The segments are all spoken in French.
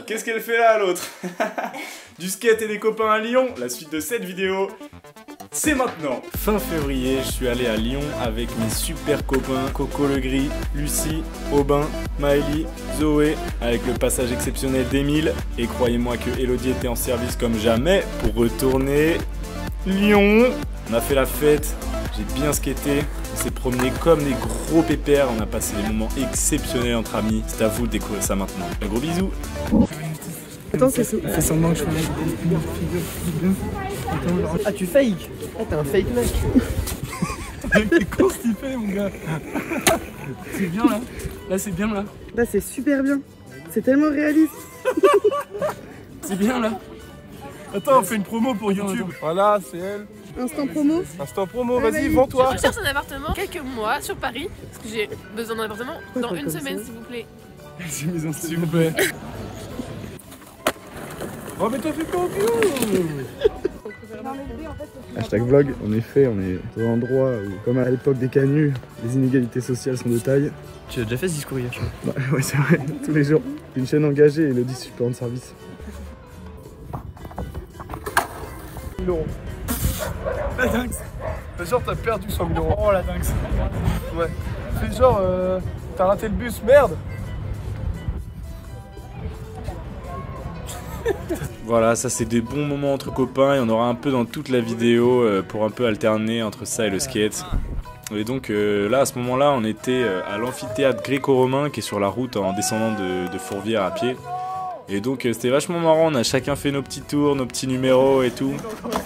qu'est-ce qu'elle fait là l'autre? Du skate et des copains à Lyon, la suite de cette vidéo, c'est maintenant. Fin février, je suis allé à Lyon avec mes super copains Coco Legris, Lucie, Aubin, Maëlie, Zoé, avec le passage exceptionnel d'Emile. Et croyez-moi que Elodie était en service comme jamais pour retourner Lyon. On a fait la fête, j'ai bien skaté, on s'est promené comme des gros pépères, on a passé des moments exceptionnels entre amis. C'est à vous de découvrir ça maintenant. Un gros bisou. Attends, c'est fais semblant que je fais Ah, tu fake? Ah, t'es un fake mec. T'es constipé, mon gars. C'est bien là. Là, c'est bien là. Là, c'est super bien. C'est tellement réaliste. C'est bien là. Attends, on fait une promo pour YouTube. Voilà, c'est elle. Instant promo. Instant promo, vas-y, vends-toi. Je cherche un appartement quelques mois sur Paris, parce que j'ai besoin d'un appartement dans une semaine, s'il vous plaît. J'ai mis un s'il vous plaît. Oh, mais t'as fait quoi au Hashtag vlog, en effet, on est dans un endroit où, comme à l'époque des canuts, les inégalités sociales sont de taille. Tu as déjà fait ce discours hier? Ouais, c'est vrai, tous les jours. Une chaîne engagée et Elodie super de service. 1000 €. La dingue. Fais genre t'as perdu 100 000 €. Oh la dingue. Ouais. Fais genre t'as raté le bus, merde. Voilà, ça c'est des bons moments entre copains et on aura un peu dans toute la vidéo pour un peu alterner entre ça et le skate. Et donc là à ce moment-là on était à l'amphithéâtre gréco-romain qui est sur la route en descendant de Fourvière à pied. Et donc c'était vachement marrant, on a chacun fait nos petits tours, nos petits numéros et tout.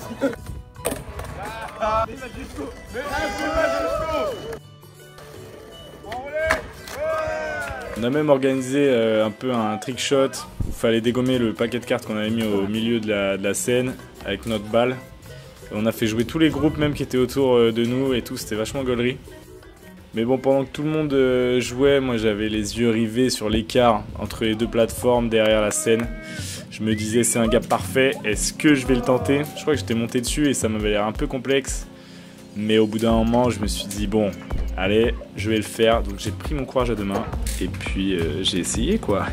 On a même organisé un peu un trick shot où il fallait dégommer le paquet de cartes qu'on avait mis au milieu de la scène avec notre balle. Et on a fait jouer tous les groupes même qui étaient autour de nous et tout, c'était vachement gaulerie. Mais bon, pendant que tout le monde jouait, moi j'avais les yeux rivés sur l'écart entre les deux plateformes derrière la scène. Je me disais c'est un gap parfait, est-ce que je vais le tenter? Je crois que j'étais monté dessus et ça m'avait l'air un peu complexe. Mais au bout d'un moment, je me suis dit bon, allez, je vais le faire. Donc j'ai pris mon courage à deux mains et puis j'ai essayé quoi.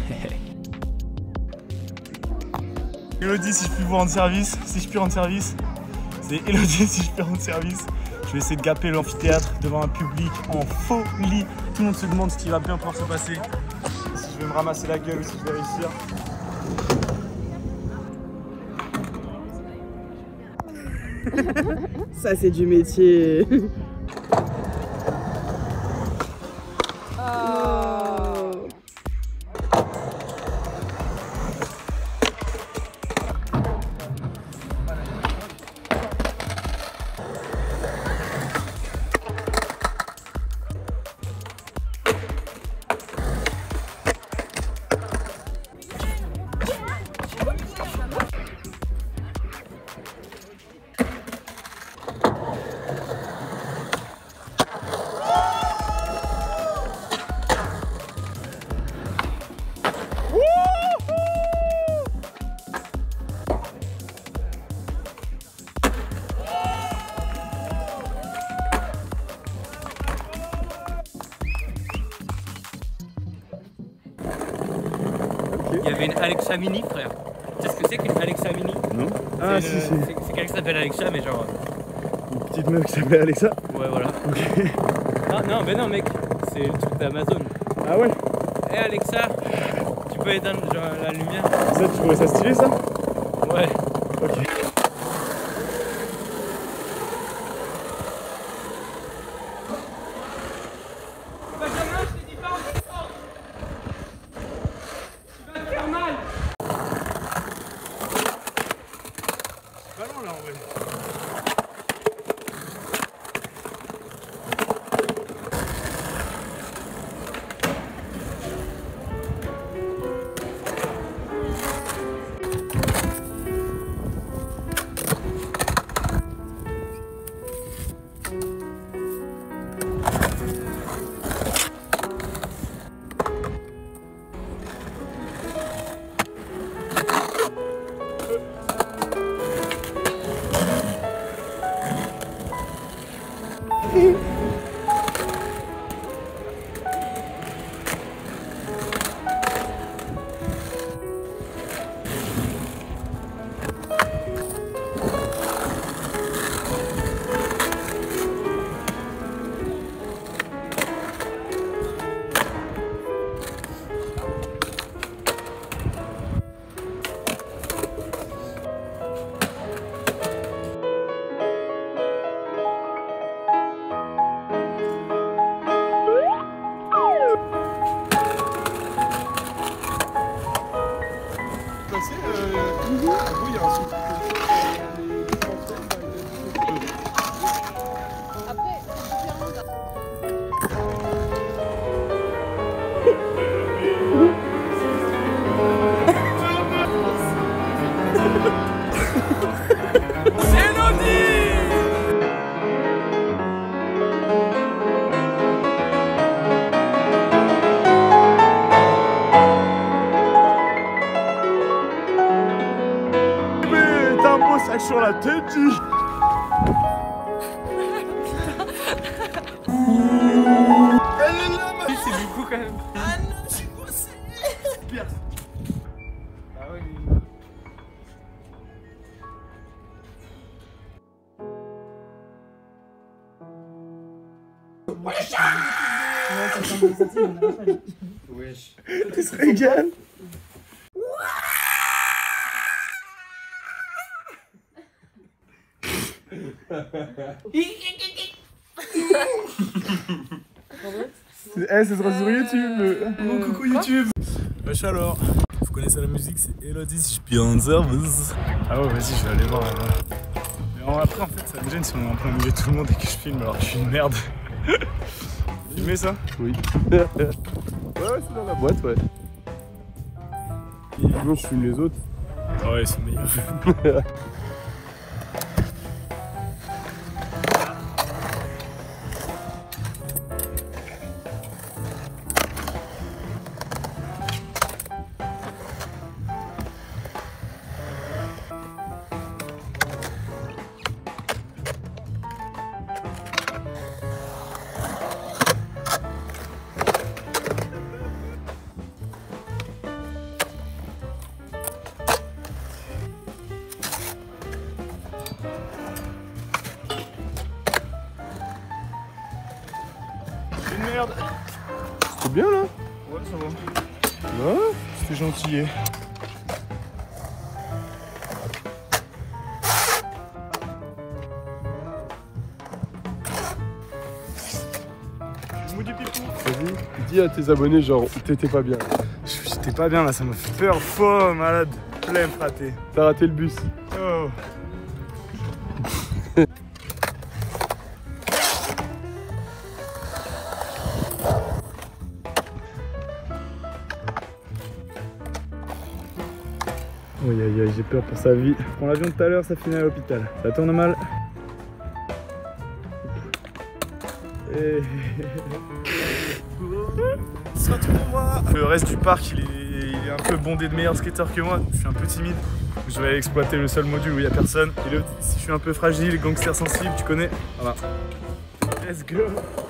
Elodie, si je puis vous rendre service, c'est Elodie, si je puis rendre service. Je vais essayer de gaper l'amphithéâtre devant un public en folie. Tout le monde se demande ce qui va bien pouvoir se passer. Si je vais me ramasser la gueule ou si je vais réussir. Ça, c'est du métier. Il y avait une Alexa Mini, frère. Tu sais ce que c'est qu'une Alexa Mini? Non? Ah, si. C'est quelqu'un qui s'appelle Alexa, mais genre. Une petite meuf qui s'appelle Alexa? Ouais, voilà. Ok. Non, mais non, mec, c'est le truc d'Amazon. Ah ouais? Hé Alexa, tu peux éteindre genre, la lumière? Ça, tu trouvais ça stylé ça? Ouais. Ok. Sur la tête. C'est beaucoup quand même. Ah non, j'ai bossé. Ah oui. Wesh. Tu se régales. Ce sera sur YouTube. Mon coucou YouTube. Wesh alors. Vous connaissez la musique, c'est Elodie si je puis en service. Ah ouais, vas-y, je vais aller voir là-bas. Mais après, en fait, ça me gêne si on est en plein milieu de tout le monde et que je filme alors que je suis une merde. Filmez ça? Oui. Ouais, c'est dans la boîte, ouais. Et sinon, je filme les autres. Ah ouais, c'est meilleur. Merde. C'était bien là? Ouais, ça va. Ouais. C'était gentil. Je me dis pipou. Vas-y, dis à tes abonnés genre t'étais pas bien. J'étais pas bien là, ça m'a fait peur, faux, malade, plein fraté. T'as raté le bus. Oh. Aïe aïe aïe, j'ai peur pour sa vie. Je prends l'avion tout à l'heure, ça finit à l'hôpital. Ça tourne mal. Et... Ce sera tout pour moi. Le reste du parc, il est un peu bondé de meilleurs skateurs que moi. Je suis un peu timide. Je vais aller exploiter le seul module où il n'y a personne. Et l'autre, si je suis un peu fragile, gangster sensible, tu connais. Voilà. Let's go.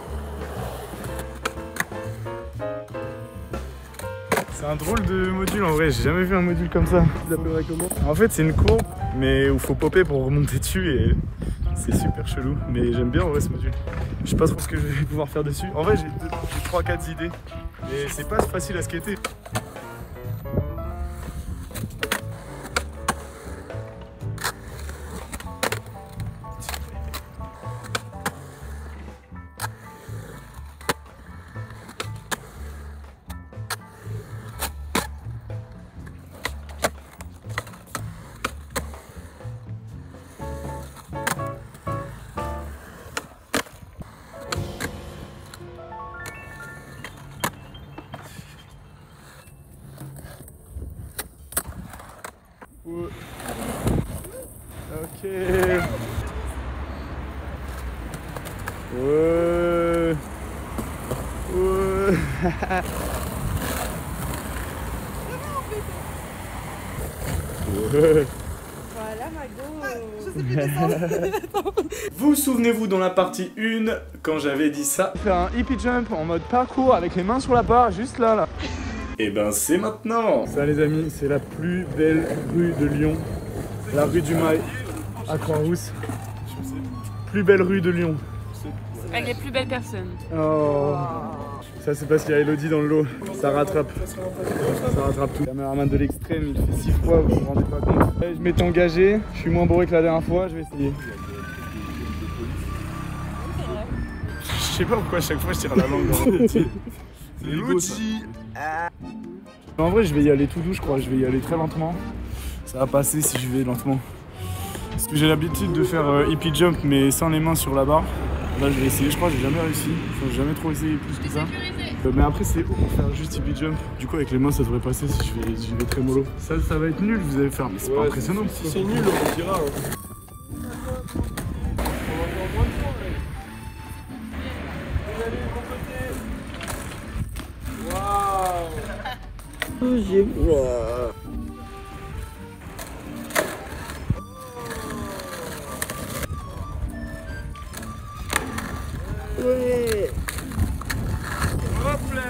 C'est un drôle de module en vrai, j'ai jamais vu un module comme ça. Tu l'appellerais comment? En fait, c'est une courbe, mais où faut popper pour remonter dessus et c'est super chelou. Mais j'aime bien en vrai ce module. Je sais pas trop ce que je vais pouvoir faire dessus. En vrai, j'ai 3-4 idées. Et c'est pas facile à skater. Ok. Ouais. Ouais. Voilà ma go. Je sais plus descendre. Vous souvenez-vous dans la partie 1, quand j'avais dit ça? Faire un hippie jump en mode parcours avec les mains sur la barre, juste là. Et ben c'est maintenant. Ça les amis, c'est la plus belle rue de Lyon. La rue du Mail à Croix-Rousse. Plus belle rue de Lyon. Avec les plus belles personnes. Oh. Ça c'est parce qu'il y a Elodie dans le lot. Ça rattrape. Ça rattrape tout. Le caméraman de l'extrême, il fait 6 fois, vous vous rendez pas compte. Je m'étais engagé, je suis moins bourré que la dernière fois, je vais essayer. Je sais pas pourquoi à chaque fois je tire la langue dans le tête. C'est Elodie. En vrai, je vais y aller tout doux, je crois. Je vais y aller très lentement. Ça va passer si je vais lentement. Parce que j'ai l'habitude de faire hippie jump mais sans les mains sur la barre. Là je vais essayer, je crois que j'ai jamais réussi. Enfin, j'ai jamais trop essayé plus que ça. Mais après c'est haut pour faire juste hippie jump. Du coup avec les mains ça devrait passer si je vais très mollo. Ça va être nul, vous allez faire, mais c'est pas impressionnant. Si c'est nul, on dira. Hein. Oh, j'ai froid. Ouais. Hop là.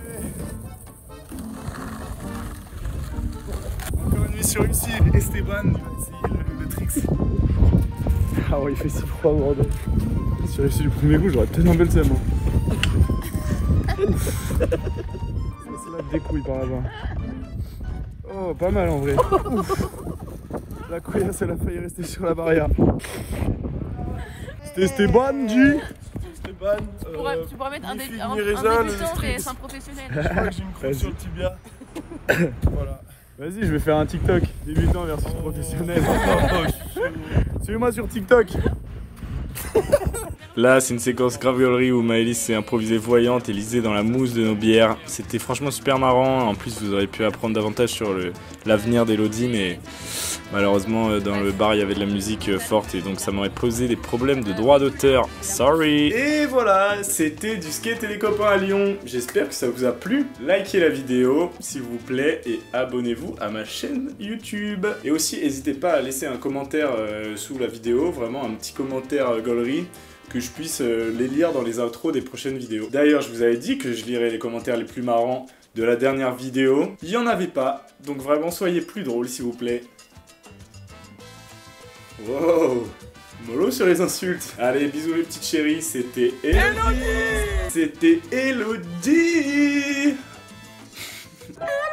Encore une mission réussie. Esteban, il va essayer le tricks. Ah ouais, il fait si froid, bordel. Si j'ai réussi du premier coup, j'aurais peut-être un bel seum. C'est là des couilles par là-bas. Oh, pas mal en vrai. Ouf. La couillasse, elle a failli rester sur la barrière. C'était Esteban, G. Esteban. Tu pourrais mettre un débutant et un professionnel. Je crois que j'ai une croûte sur le tibia. Voilà. Vas-y, je vais faire un TikTok. Débutant versus professionnel. Suivez-moi sur TikTok. Là, c'est une séquence grave gaulerie où Maëlys s'est improvisée voyante et lisait dans la mousse de nos bières. C'était franchement super marrant. En plus, vous auriez pu apprendre davantage sur l'avenir d'Elodie, mais malheureusement, dans le bar, il y avait de la musique forte et donc ça m'aurait posé des problèmes de droit d'auteur. Sorry. Et voilà, c'était du skate et les copains à Lyon. J'espère que ça vous a plu. Likez la vidéo, s'il vous plaît, et abonnez-vous à ma chaîne YouTube. Et aussi, n'hésitez pas à laisser un commentaire sous la vidéo, vraiment un petit commentaire gaulerie, que je puisse les lire dans les outros des prochaines vidéos. D'ailleurs, je vous avais dit que je lirais les commentaires les plus marrants de la dernière vidéo. Il n'y en avait pas, donc vraiment soyez plus drôles s'il vous plaît. Wow, mollo sur les insultes. Allez, bisous les petites chéries, c'était Elodie. C'était Elodie.